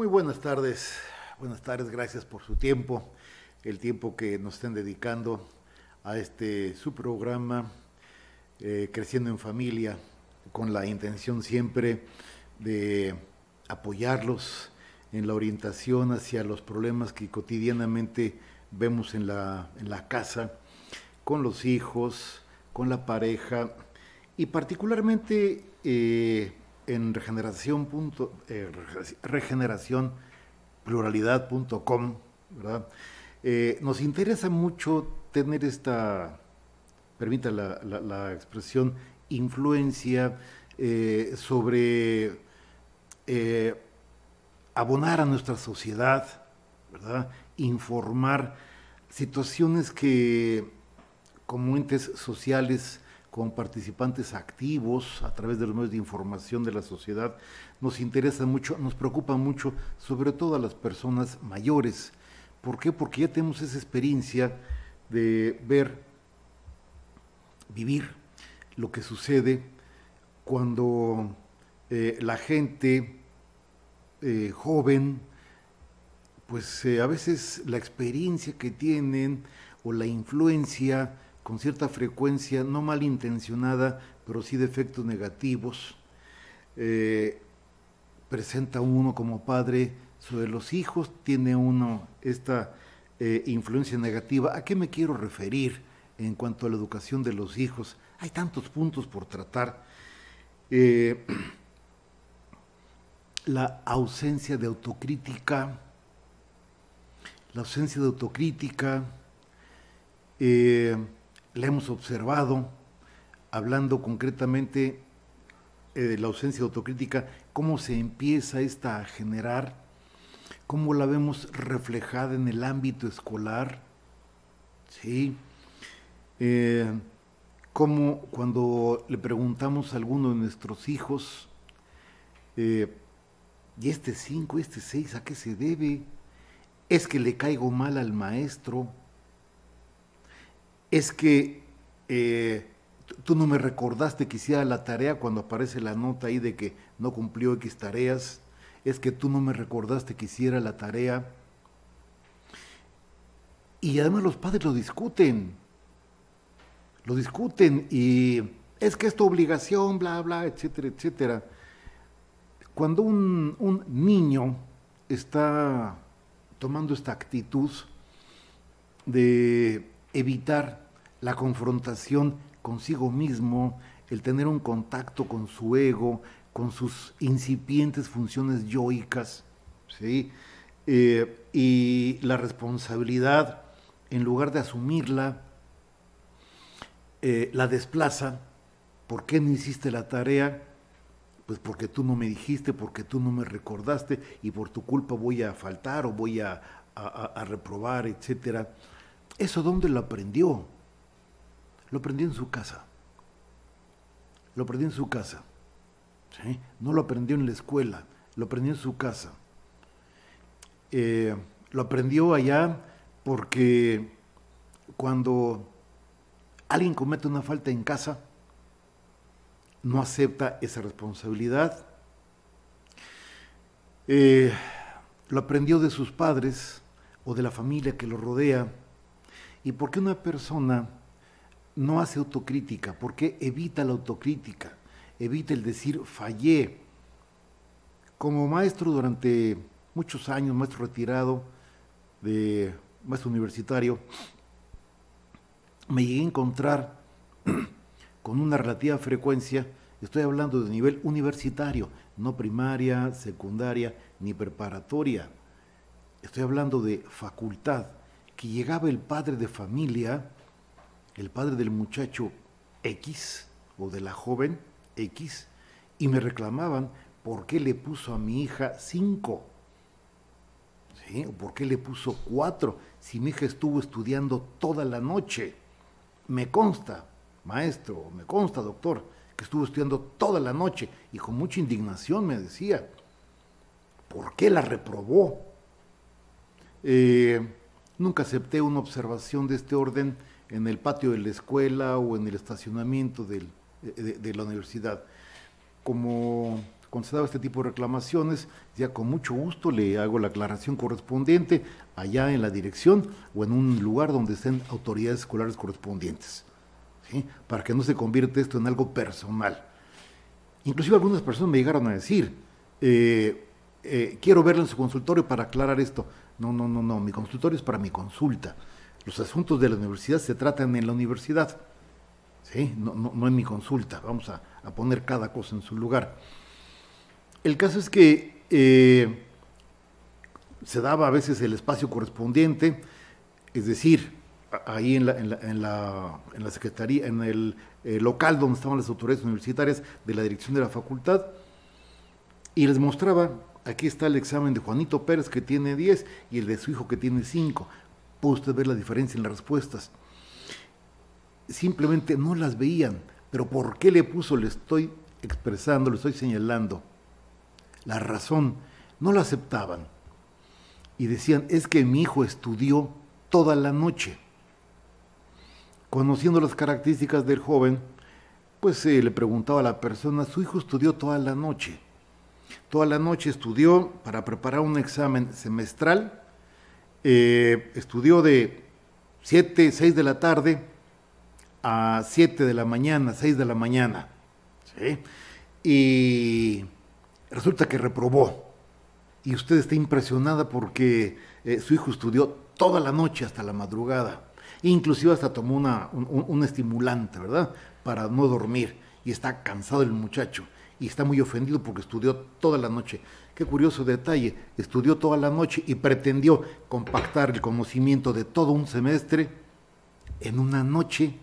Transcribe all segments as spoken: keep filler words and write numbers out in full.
Muy buenas tardes, buenas tardes, gracias por su tiempo, el tiempo que nos estén dedicando a este su programa eh, Creciendo en Familia, con la intención siempre de apoyarlos en la orientación hacia los problemas que cotidianamente vemos en la, en la casa, con los hijos, con la pareja y particularmente eh, en regeneración, punto, eh, regeneración pluralidad punto com, ¿verdad? Eh, nos interesa mucho tener esta, permita la, la, la expresión, influencia eh, sobre eh, abonar a nuestra sociedad, ¿verdad? Informar situaciones que como entes sociales, como participantes activos a través de los medios de información de la sociedad, nos interesa mucho, nos preocupa mucho, sobre todo a las personas mayores. ¿Por qué? Porque ya tenemos esa experiencia de ver, vivir lo que sucede cuando eh, la gente eh, joven, pues eh, a veces la experiencia que tienen o la influencia con cierta frecuencia, no malintencionada, pero sí de efectos negativos, eh, presenta uno como padre sobre los hijos, tiene uno esta eh, influencia negativa. ¿A qué me quiero referir en cuanto a la educación de los hijos? Hay tantos puntos por tratar. Eh, la ausencia de autocrítica, la ausencia de autocrítica, eh, la hemos observado, hablando concretamente eh, de la ausencia de autocrítica, cómo se empieza esta a generar, cómo la vemos reflejada en el ámbito escolar, ¿sí? Eh, cómo cuando le preguntamos a alguno de nuestros hijos, eh, ¿y este cinco, este seis, a qué se debe? Es que le caigo mal al maestro, es que eh, tú no me recordaste que hiciera la tarea cuando aparece la nota ahí de que no cumplió X tareas, es que tú no me recordaste que hiciera la tarea. Y además los padres lo discuten, lo discuten y es que es tu obligación, bla, bla, etcétera, etcétera. Cuando un, un niño está tomando esta actitud de evitar la confrontación consigo mismo, el tener un contacto con su ego, con sus incipientes funciones yoicas, ¿sí? Eh, y la responsabilidad, en lugar de asumirla, eh, la desplaza. ¿Por qué no hiciste la tarea? Pues porque tú no me dijiste, porque tú no me recordaste y por tu culpa voy a faltar o voy a, a, a reprobar, etcétera. ¿Eso dónde lo aprendió? Lo aprendió en su casa. Lo aprendió en su casa. ¿Sí? No lo aprendió en la escuela, lo aprendió en su casa. Eh, lo aprendió allá porque cuando alguien comete una falta en casa, no acepta esa responsabilidad. Eh, lo aprendió de sus padres o de la familia que lo rodea. ¿Y por qué una persona no hace autocrítica? ¿Por qué evita la autocrítica? Evita el decir fallé. Como maestro durante muchos años, maestro retirado, de maestro universitario, me llegué a encontrar con una relativa frecuencia, estoy hablando de nivel universitario, no primaria, secundaria, ni preparatoria. Estoy hablando de facultad, que llegaba el padre de familia, el padre del muchacho X, o de la joven X, y me reclamaban por qué le puso a mi hija cinco, ¿sí? O por qué le puso cuatro, si mi hija estuvo estudiando toda la noche. Me consta, maestro, me consta, doctor, que estuvo estudiando toda la noche, y con mucha indignación me decía, ¿por qué la reprobó? Eh, nunca acepté una observación de este orden en el patio de la escuela o en el estacionamiento del, de, de la universidad. Como cuando se daba este tipo de reclamaciones, ya con mucho gusto le hago la aclaración correspondiente allá en la dirección o en un lugar donde estén autoridades escolares correspondientes, ¿sí? Para que no se convierta esto en algo personal. Inclusive algunas personas me llegaron a decir, eh, eh, quiero verlo en su consultorio para aclarar esto. No, no, no, no, mi consultorio es para mi consulta. Los asuntos de la universidad se tratan en la universidad, ¿sí? No, no, no en mi consulta. Vamos a, a poner cada cosa en su lugar. El caso es que eh, se daba a veces el espacio correspondiente, es decir, ahí en la, en la, en la, en la secretaría, en el eh, local donde estaban las autoridades universitarias de la dirección de la facultad, y les mostraba, aquí está el examen de Juanito Pérez que tiene diez y el de su hijo que tiene cinco. Puede usted ver la diferencia en las respuestas. Simplemente no las veían, pero ¿por qué le puso? Le estoy expresando, le estoy señalando. La razón, no la aceptaban. Y decían, es que mi hijo estudió toda la noche. Conociendo las características del joven, pues eh, le preguntaba a la persona, su hijo estudió toda la noche. Toda la noche estudió para preparar un examen semestral, eh, estudió de siete, seis de la tarde a siete de la mañana, seis de la mañana, ¿sí? Y resulta que reprobó. Y usted está impresionada porque eh, su hijo estudió toda la noche hasta la madrugada. Inclusive hasta tomó una, un, un estimulante, ¿verdad? Para no dormir. Y está cansado el muchacho. Y está muy ofendido porque estudió toda la noche. Qué curioso detalle. Estudió toda la noche y pretendió compactar el conocimiento de todo un semestre en una noche,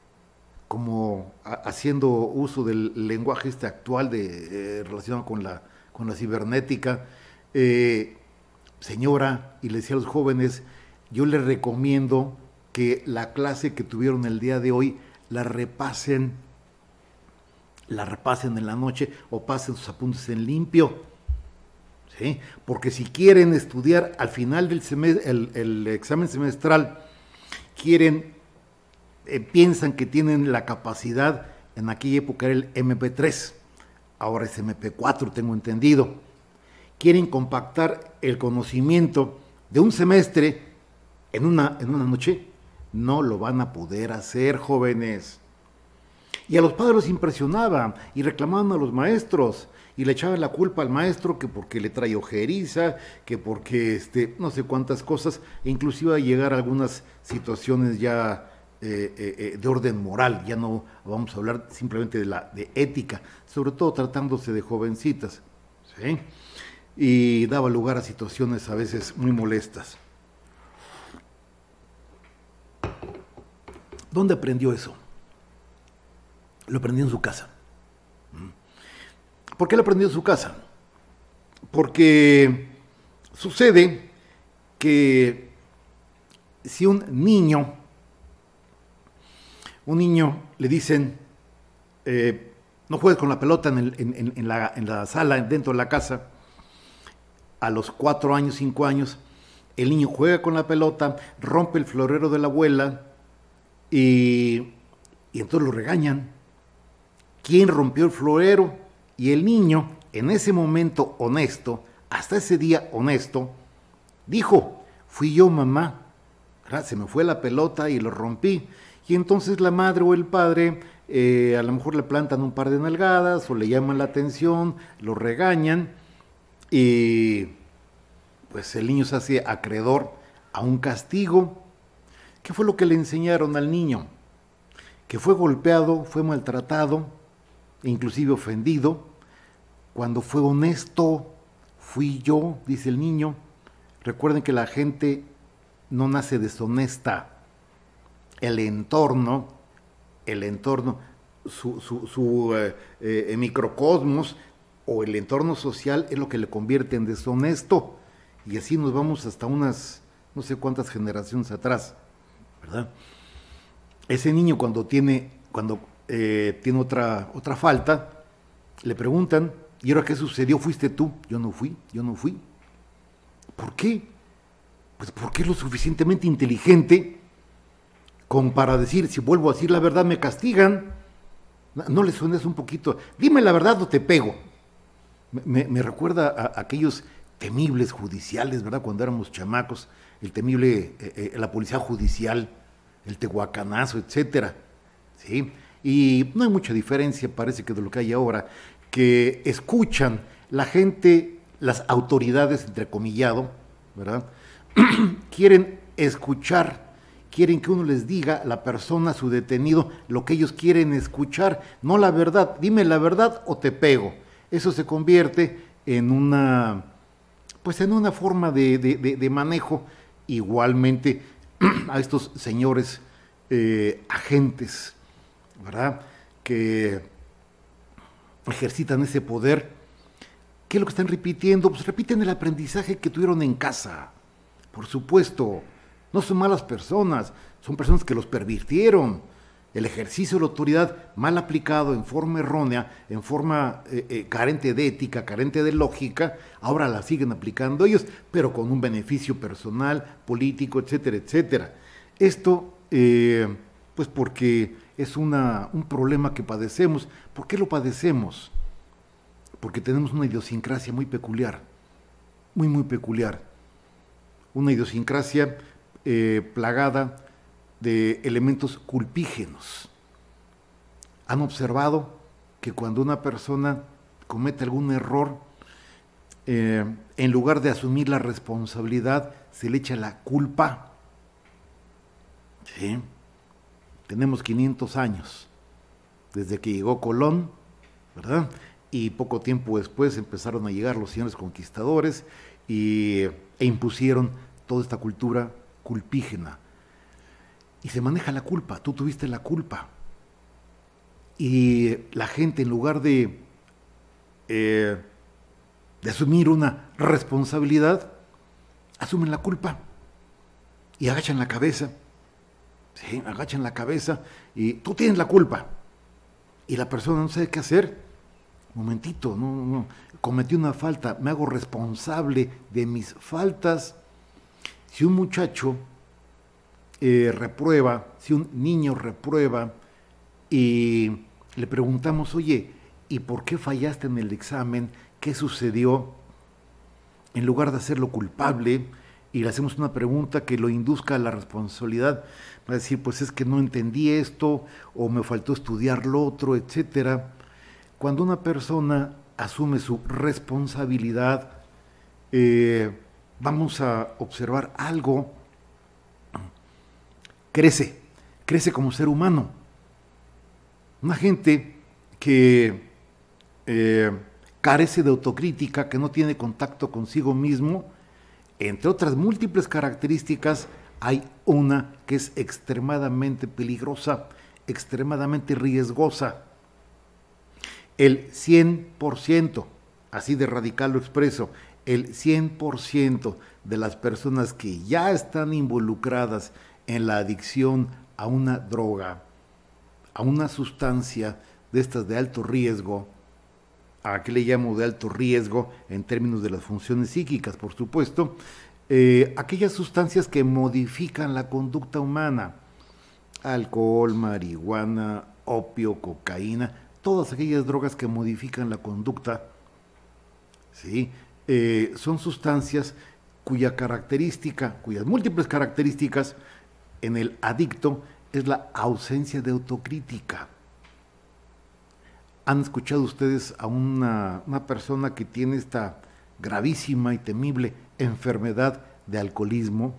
como a, haciendo uso del lenguaje este actual de, eh, relacionado con la, con la cibernética. Eh, señora, y le decía a los jóvenes, yo les recomiendo que la clase que tuvieron el día de hoy la repasen, la repasen en la noche o pasen sus apuntes en limpio, ¿sí? Porque si quieren estudiar al final del semestre, el, el examen semestral, quieren, eh, piensan que tienen la capacidad, en aquella época era el eme pe tres, ahora es eme pe cuatro, tengo entendido, quieren compactar el conocimiento de un semestre en una, en una noche, no lo van a poder hacer, jóvenes. Y a los padres los impresionaban y reclamaban a los maestros y le echaban la culpa al maestro que porque le trae ojeriza, que porque este, no sé cuántas cosas, e inclusive a llegar a algunas situaciones ya eh, eh, de orden moral. Ya no vamos a hablar simplemente de la de ética, sobre todo tratándose de jovencitas, ¿sí? Y daba lugar a situaciones a veces muy molestas. ¿Dónde aprendió eso? Lo aprendió en su casa. ¿Por qué lo aprendió en su casa? Porque sucede que si un niño, un niño le dicen, eh, no juegues con la pelota en, el, en, en, la, en la sala, dentro de la casa, a los cuatro años, cinco años, el niño juega con la pelota, rompe el florero de la abuela y, y entonces lo regañan. ¿Quién rompió el florero? Y el niño, en ese momento honesto, hasta ese día honesto, dijo, fui yo, mamá, ¿verdad? Se me fue la pelota y lo rompí. Y entonces la madre o el padre eh, a lo mejor le plantan un par de nalgadas o le llaman la atención, lo regañan y pues el niño se hace acreedor a un castigo. ¿Qué fue lo que le enseñaron al niño? Que fue golpeado, fue maltratado, inclusive ofendido. Cuando fue honesto, fui yo, dice el niño. Recuerden que la gente no nace deshonesta. El entorno, el entorno, su, su, su eh, eh, microcosmos o el entorno social es lo que le convierte en deshonesto. Y así nos vamos hasta unas, no sé cuántas generaciones atrás, ¿verdad? Ese niño cuando tiene, cuando eh, tiene otra, otra falta, le preguntan, ¿y ahora qué sucedió? ¿Fuiste tú? Yo no fui, yo no fui. ¿Por qué? Pues porque es lo suficientemente inteligente como para decir, si vuelvo a decir la verdad me castigan. No le suenes un poquito, dime la verdad o te pego. Me, me recuerda a, a aquellos temibles judiciales, ¿verdad? Cuando éramos chamacos, el temible, eh, eh, la policía judicial, el tehuacanazo, etcétera, ¿sí? Y no hay mucha diferencia, parece que de lo que hay ahora, que escuchan la gente, las autoridades, entrecomillado, ¿verdad? Quieren escuchar, quieren que uno les diga, la persona, su detenido, lo que ellos quieren escuchar, no la verdad, dime la verdad o te pego. Eso se convierte en una, pues en una forma de, de, de, de manejo, igualmente a estos señores eh, agentes, ¿verdad? Que ejercitan ese poder. ¿Qué es lo que están repitiendo? Pues repiten el aprendizaje que tuvieron en casa. Por supuesto, no son malas personas, son personas que los pervirtieron. El ejercicio de la autoridad mal aplicado, en forma errónea, en forma eh, eh, carente de ética, carente de lógica, ahora la siguen aplicando ellos, pero con un beneficio personal, político, etcétera, etcétera. Esto, eh, pues porque es una, un problema que padecemos. ¿Por qué lo padecemos? Porque tenemos una idiosincrasia muy peculiar, muy, muy peculiar. Una idiosincrasia eh, plagada de elementos culpígenos. Han observado que cuando una persona comete algún error, eh, en lugar de asumir la responsabilidad, se le echa la culpa. ¿Sí? Tenemos quinientos años desde que llegó Colón, ¿verdad? Y poco tiempo después empezaron a llegar los señores conquistadores y, e impusieron toda esta cultura culpígena. Y se maneja la culpa, tú tuviste la culpa. Y la gente, en lugar de, eh, de asumir una responsabilidad, asumen la culpa y agachan la cabeza. Sí, agachan la cabeza y tú tienes la culpa. Y la persona no sabe qué hacer. Momentito, no, no, no. Cometí una falta, me hago responsable de mis faltas. Si un muchacho Eh, reprueba, si un niño reprueba y le preguntamos, oye, ¿y por qué fallaste en el examen? ¿Qué sucedió? En lugar de hacerlo culpable y le hacemos una pregunta que lo induzca a la responsabilidad, va a decir, pues es que no entendí esto o me faltó estudiar lo otro, etcétera. Cuando una persona asume su responsabilidad, eh, vamos a observar algo. Crece, crece como ser humano. Una gente que eh, carece de autocrítica, que no tiene contacto consigo mismo, entre otras múltiples características, hay una que es extremadamente peligrosa, extremadamente riesgosa. El cien por ciento, así de radical lo expreso, el cien por ciento de las personas que ya están involucradas en la adicción a una droga, a una sustancia de estas de alto riesgo, ¿a qué le llamo de alto riesgo? En términos de las funciones psíquicas, por supuesto, eh, aquellas sustancias que modifican la conducta humana, alcohol, marihuana, opio, cocaína, todas aquellas drogas que modifican la conducta, ¿sí? eh, son sustancias cuya característica, cuyas múltiples características en el adicto es la ausencia de autocrítica. ¿Han escuchado ustedes a una, una persona que tiene esta gravísima y temible enfermedad de alcoholismo?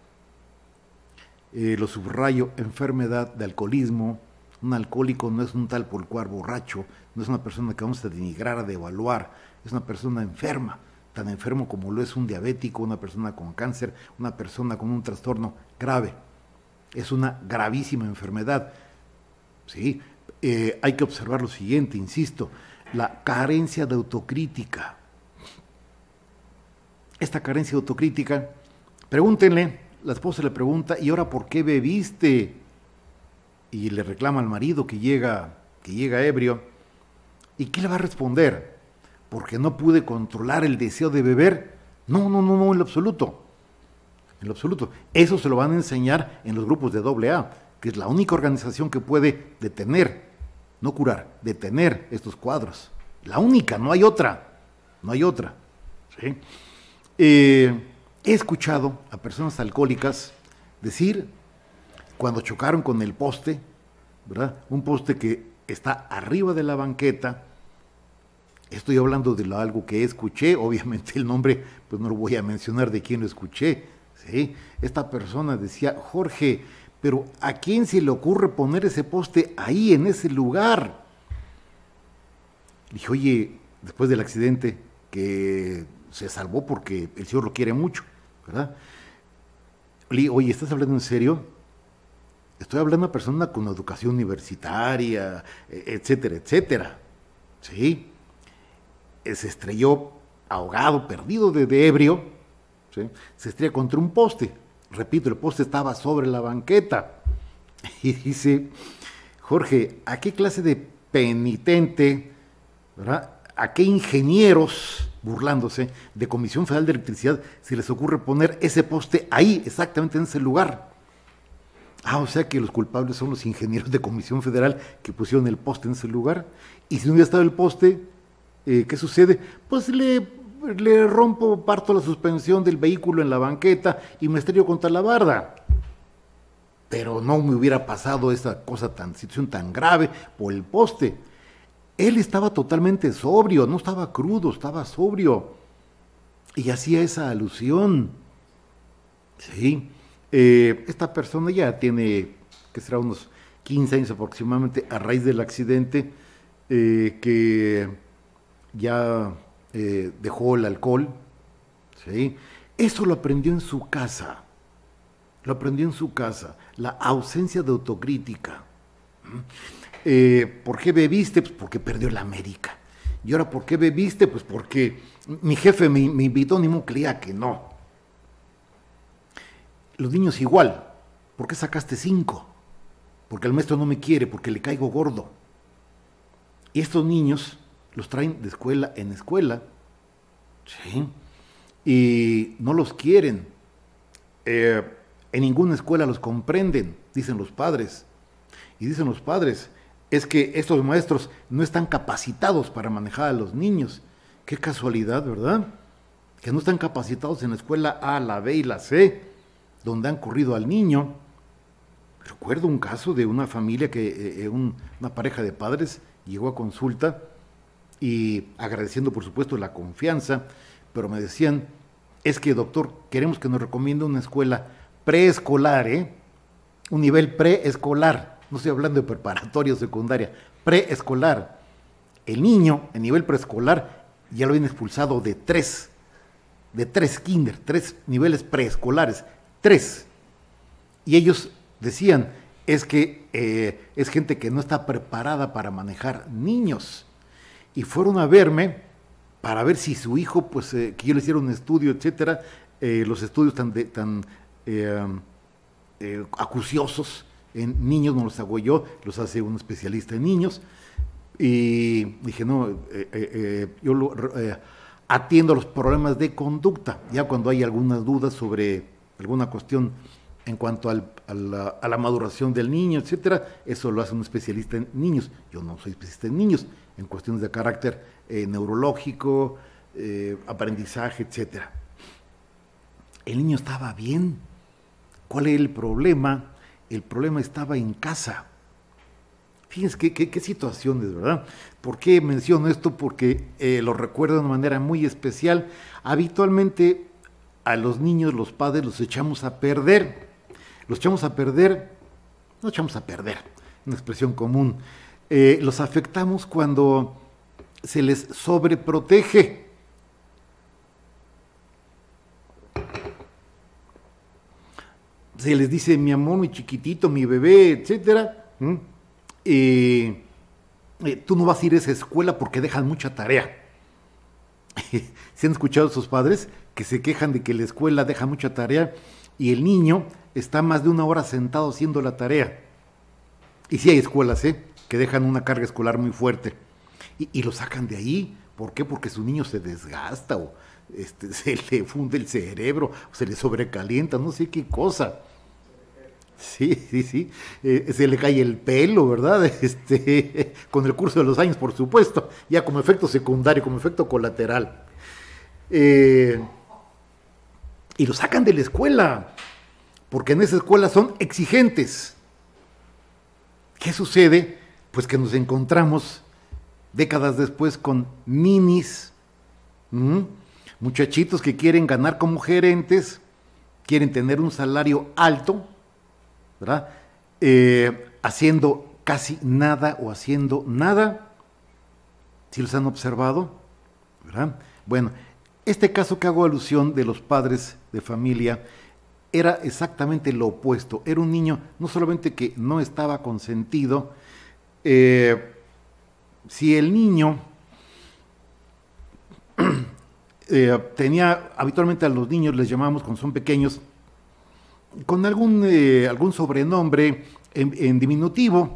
Eh, lo subrayo, enfermedad de alcoholismo. Un alcohólico no es un tal por cual borracho, no es una persona que vamos a denigrar, a devaluar, es una persona enferma, tan enfermo como lo es un diabético, una persona con cáncer, una persona con un trastorno grave. Es una gravísima enfermedad. ¿Sí? Eh, hay que observar lo siguiente, insisto, la carencia de autocrítica. Esta carencia de autocrítica, pregúntenle, la esposa le pregunta, ¿y ahora por qué bebiste? Y le reclama al marido que llega, que llega ebrio. ¿Y qué le va a responder? ¿Porque no pude controlar el deseo de beber? No, no, no, no, en lo absoluto. En lo absoluto. Eso se lo van a enseñar en los grupos de doble A, que es la única organización que puede detener, no curar, detener estos cuadros. La única, no hay otra. no hay otra. ¿Sí? Eh, he escuchado a personas alcohólicas decir, cuando chocaron con el poste, ¿verdad? Un poste que está arriba de la banqueta. Estoy hablando de lo, algo que escuché, obviamente el nombre pues no lo voy a mencionar de quién lo escuché, ¿sí? Esta persona decía, Jorge, pero ¿a quién se le ocurre poner ese poste ahí, en ese lugar? Dije, oye, después del accidente, que se salvó porque el Señor lo quiere mucho, ¿verdad? Le dije, oye, ¿estás hablando en serio? Estoy hablando de una persona con educación universitaria, etcétera, etcétera, ¿sí? Se estrelló ahogado, perdido de, de ebrio, ¿sí? Se estrella contra un poste. Repito, el poste estaba sobre la banqueta. Y dice, Jorge, ¿a qué clase de penitente, ¿verdad? ¿A qué ingenieros, burlándose, de Comisión Federal de Electricidad, se les ocurre poner ese poste ahí, exactamente en ese lugar? Ah, o sea que los culpables son los ingenieros de Comisión Federal que pusieron el poste en ese lugar. Y si no hubiera estado el poste, Eh, ¿qué sucede? Pues le, le rompo, parto la suspensión del vehículo en la banqueta y me estrello contra la barda. Pero no me hubiera pasado esa cosa tan, situación tan grave por el poste. Él estaba totalmente sobrio, no estaba crudo, estaba sobrio. Y hacía esa alusión. Sí. Eh, esta persona ya tiene, que será unos quince años aproximadamente, a raíz del accidente, eh, que ya eh, dejó el alcohol, ¿sí? Eso lo aprendió en su casa, lo aprendió en su casa, la ausencia de autocrítica. Eh, ¿Por qué bebiste? Pues porque perdió la América. Y ahora, ¿por qué bebiste? Pues porque mi jefe me, me invitó, ni modo creía que no. Los niños igual, ¿por qué sacaste cinco? Porque el maestro no me quiere, porque le caigo gordo. Y estos niños los traen de escuela en escuela, ¿sí? Y no los quieren. Eh, en ninguna escuela los comprenden, dicen los padres. Y dicen los padres, es que estos maestros no están capacitados para manejar a los niños. Qué casualidad, ¿verdad? Que no están capacitados en la escuela A, la B y la C, donde han corrido al niño. Recuerdo un caso de una familia, que eh, un, una pareja de padres llegó a consulta, y agradeciendo por supuesto la confianza, pero me decían, es que doctor, queremos que nos recomiende una escuela preescolar, ¿eh? Un nivel preescolar, no estoy hablando de preparatoria o secundaria, preescolar. El niño en nivel preescolar ya lo habían expulsado de tres, de tres kinder, tres niveles preescolares, tres. Y ellos decían, es que eh, es gente que no está preparada para manejar niños. Y fueron a verme para ver si su hijo, pues, eh, que yo le hiciera un estudio, etcétera, eh, los estudios tan, de, tan eh, eh, acuciosos en niños no los hago yo, los hace un especialista en niños. Y dije, no, eh, eh, eh, yo lo, eh, atiendo los problemas de conducta, ya cuando hay algunas dudas sobre alguna cuestión en cuanto al, a, la, a la maduración del niño, etcétera, eso lo hace un especialista en niños. Yo no soy especialista en niños, en cuestiones de carácter eh, neurológico, eh, aprendizaje, etcétera. El niño estaba bien. ¿Cuál era el problema? El problema estaba en casa. Fíjense qué, qué, qué situaciones, ¿verdad? ¿Por qué menciono esto? Porque eh, lo recuerdo de una manera muy especial. Habitualmente a los niños, los padres, los echamos a perder. Los echamos a perder, no echamos a perder, una expresión común. Eh, los afectamos cuando se les sobreprotege. Se les dice mi amor, mi chiquitito, mi bebé, etcétera. ¿Mm? Eh, eh, tú no vas a ir a esa escuela porque dejan mucha tarea. ¿Se han escuchado a esos padres que se quejan de que la escuela deja mucha tarea y el niño está más de una hora sentado haciendo la tarea? Y sí hay escuelas, ¿eh?, que dejan una carga escolar muy fuerte y, y lo sacan de ahí. ¿Por qué? Porque su niño se desgasta o este, se le funde el cerebro o se le sobrecalienta, no sé qué cosa. Sí, sí, sí, eh, se le cae el pelo, ¿verdad? Este, con el curso de los años, por supuesto, ya como efecto secundario, como efecto colateral. Eh, y lo sacan de la escuela, porque en esa escuela son exigentes. ¿Qué sucede? Pues que nos encontramos décadas después con ninis, ¿m? muchachitos que quieren ganar como gerentes, quieren tener un salario alto, ¿verdad? Eh, haciendo casi nada o haciendo nada. ¿Sí los han observado? ¿Verdad? Bueno, este caso que hago alusión de los padres de familia era exactamente lo opuesto. Era un niño no solamente que no estaba consentido, eh, si el niño eh, tenía, habitualmente a los niños les llamamos cuando son pequeños, con algún, eh, algún sobrenombre en, en diminutivo.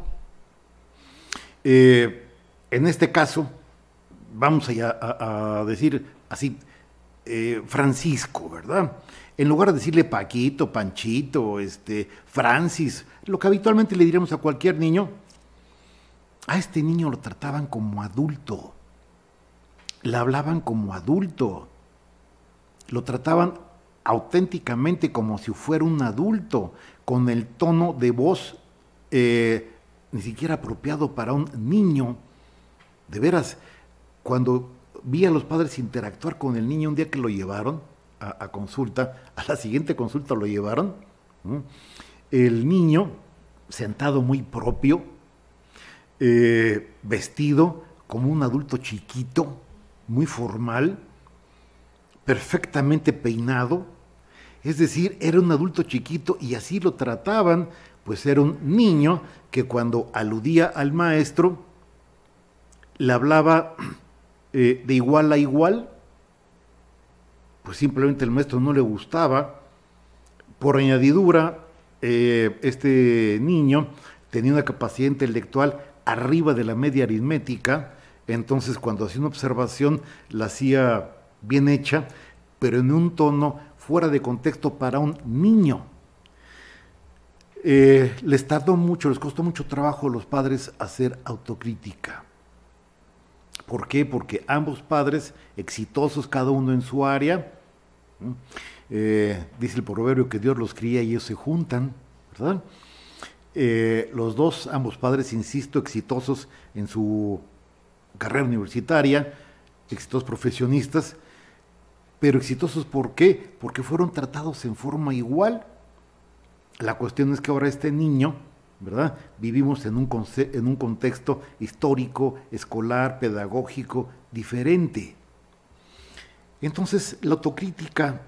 Eh, en este caso, vamos a, a, a decir así, eh, Francisco, ¿verdad? En lugar de decirle Paquito, Panchito, este, Francis, lo que habitualmente le diríamos a cualquier niño, a este niño lo trataban como adulto, le hablaban como adulto, lo trataban auténticamente como si fuera un adulto, con el tono de voz eh, ni siquiera apropiado para un niño. De veras, cuando vi a los padres interactuar con el niño un día que lo llevaron a, a consulta, a la siguiente consulta lo llevaron, ¿no? El niño sentado muy propio, eh, vestido como un adulto chiquito, muy formal, perfectamente peinado, es decir, era un adulto chiquito y así lo trataban, pues era un niño que cuando aludía al maestro, le hablaba eh, de igual a igual, pues simplemente el maestro no le gustaba. Por añadidura, eh, este niño tenía una capacidad intelectual arriba de la media aritmética, entonces cuando hacía una observación la hacía bien hecha, pero en un tono fuera de contexto para un niño. Eh, les tardó mucho, les costó mucho trabajo a los padres hacer autocrítica. ¿Por qué? Porque ambos padres, exitosos cada uno en su área, eh, dice el proverbio que Dios los cría y ellos se juntan, ¿verdad? Eh, los dos, ambos padres, insisto, exitosos en su carrera universitaria, exitosos profesionistas, pero exitosos ¿por qué? Porque fueron tratados en forma igual. La cuestión es que ahora este niño, ¿verdad? Vivimos en un, en un contexto histórico, escolar, pedagógico, diferente. Entonces, la autocrítica,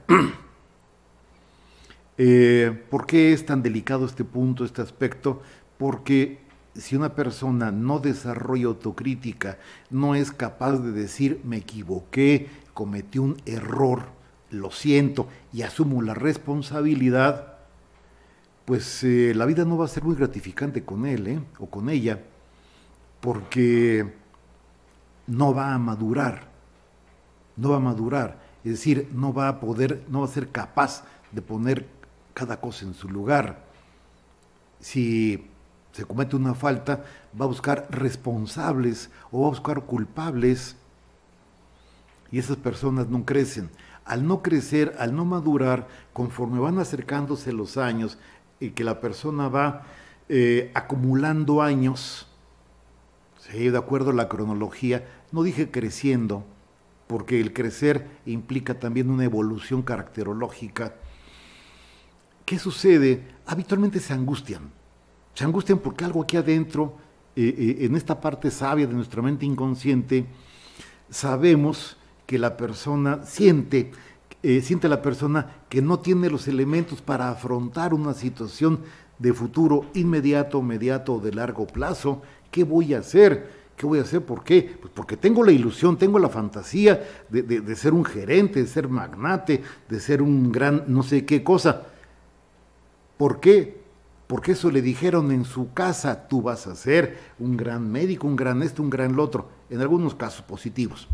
eh, ¿por qué es tan delicado este punto, este aspecto? Porque si una persona no desarrolla autocrítica, no es capaz de decir, me equivoqué, cometí un error, lo siento y asumo la responsabilidad, pues eh, la vida no va a ser muy gratificante con él, ¿eh? o con ella, porque no va a madurar, no va a madurar, es decir, no va a poder, no va a ser capaz de poner cada cosa en su lugar. Si se comete una falta, va a buscar responsables o va a buscar culpables, y esas personas no crecen. Al no crecer, al no madurar, conforme van acercándose los años, y que la persona va eh, acumulando años, ¿sí? De acuerdo a la cronología, no dije creciendo, porque el crecer implica también una evolución caracterológica. ¿Qué sucede? Habitualmente se angustian, se angustian porque algo aquí adentro, eh, eh, en esta parte sabia de nuestra mente inconsciente, sabemos que la persona siente, Eh, siente la persona que no tiene los elementos para afrontar una situación de futuro inmediato, mediato o de largo plazo. ¿Qué voy a hacer? ¿Qué voy a hacer? ¿Por qué? Pues porque tengo la ilusión, tengo la fantasía de, de, de ser un gerente, de ser magnate, de ser un gran no sé qué cosa. ¿Por qué? Porque eso le dijeron en su casa, tú vas a ser un gran médico, un gran esto, un gran lo otro, en algunos casos positivos.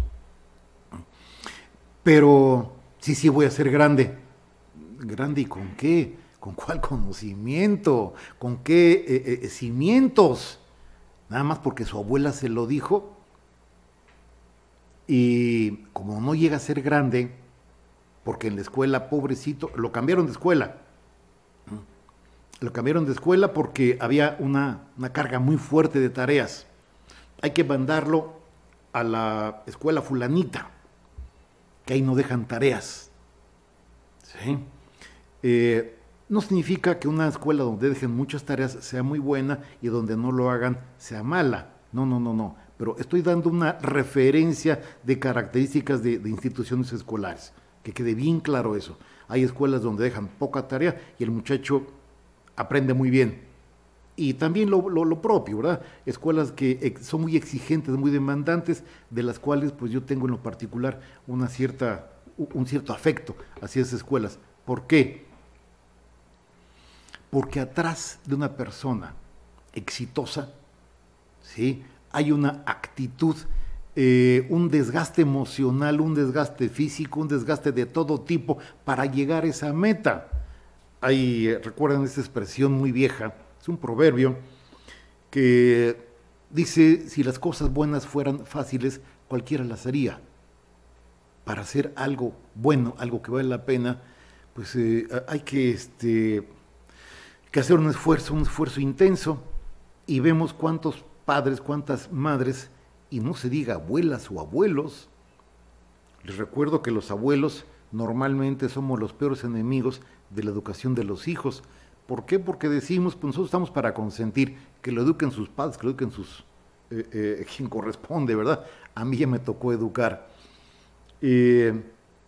Pero sí, sí, voy a ser grande. ¿Grande y con qué? ¿Con cuál conocimiento? ¿Con qué eh, eh, cimientos? Nada más porque su abuela se lo dijo. y como no llega a ser grande, porque en la escuela, pobrecito, lo cambiaron de escuela, lo cambiaron de escuela porque había una, una carga muy fuerte de tareas. Hay que mandarlo a la escuela fulanita, que ahí no dejan tareas. ¿Sí? Eh, no significa que una escuela donde dejen muchas tareas sea muy buena y donde no lo hagan sea mala. No, no, no, no. Pero estoy dando una referencia de características de, de instituciones escolares. Que quede bien claro eso. Hay escuelas donde dejan poca tarea y el muchacho aprende muy bien. Y también lo, lo, lo propio, ¿verdad? Escuelas que son muy exigentes, muy demandantes, de las cuales pues yo tengo en lo particular una cierta, un cierto afecto hacia esas escuelas. ¿Por qué? Porque atrás de una persona exitosa, ¿sí?, hay una actitud, eh, un desgaste emocional, un desgaste físico, un desgaste de todo tipo para llegar a esa meta. Hay, eh, recuerdan esta expresión muy vieja, es un proverbio que dice, si las cosas buenas fueran fáciles, cualquiera las haría. Para hacer algo bueno, algo que vale la pena, pues eh, hay que, este, que hacer un esfuerzo, un esfuerzo intenso, y vemos cuántos padres, cuántas madres, y no se diga abuelas o abuelos. Les recuerdo que los abuelos normalmente somos los peores enemigos de la educación de los hijos. ¿Por qué? Porque decimos, pues nosotros estamos para consentir, que lo eduquen sus padres, que lo eduquen sus, eh, eh, quien corresponde, ¿verdad? A mí ya me tocó educar. Eh,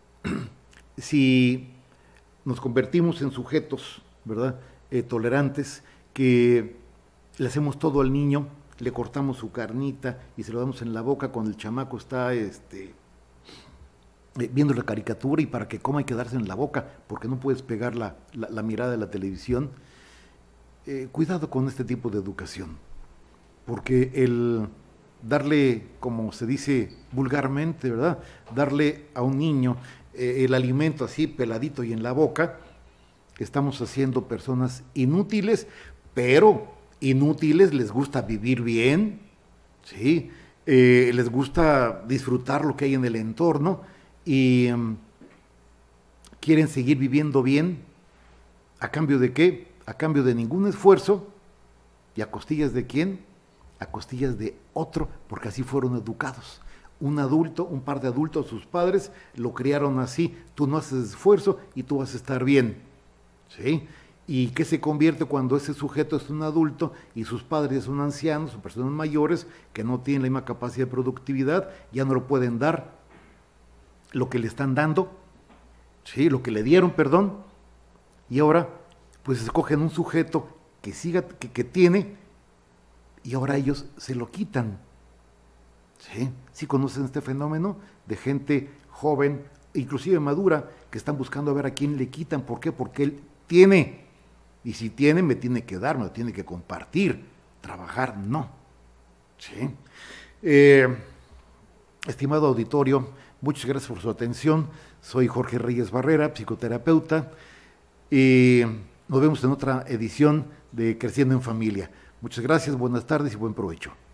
si nos convertimos en sujetos, ¿verdad?, eh, tolerantes, que le hacemos todo al niño, le cortamos su carnita y se lo damos en la boca cuando el chamaco está este, eh, viendo la caricatura, y para que coma hay que darse en la boca porque no puedes pegar la, la, la mirada de la televisión. Eh, cuidado con este tipo de educación, porque el darle, como se dice vulgarmente, ¿verdad?, darle a un niño eh, el alimento así peladito y en la boca, estamos haciendo personas inútiles, pero inútiles les gusta vivir bien, ¿sí? Eh, les gusta disfrutar lo que hay en el entorno y um, quieren seguir viviendo bien. ¿A cambio de qué? A cambio de ningún esfuerzo. ¿Y a costillas de quién? A costillas de otro, porque así fueron educados. Un adulto, un par de adultos, sus padres, lo criaron así. Tú no haces esfuerzo y tú vas a estar bien, ¿sí? ¿Y qué se convierte cuando ese sujeto es un adulto y sus padres son ancianos o personas mayores que no tienen la misma capacidad de productividad, ya no lo pueden dar lo que le están dando, ¿sí?, lo que le dieron, perdón, y ahora pues escogen un sujeto que siga, que, que tiene, y ahora ellos se lo quitan? ¿Sí? ¿Sí conocen este fenómeno de gente joven, inclusive madura, que están buscando a ver a quién le quitan? ¿Por qué? Porque él tiene. Y si tiene, me tiene que dar, me lo tiene que compartir. Trabajar, no. ¿Sí? Eh, estimado auditorio, muchas gracias por su atención. Soy Jorge Reyes Barrera, psicoterapeuta, y nos vemos en otra edición de Creciendo en Familia. Muchas gracias, buenas tardes y buen provecho.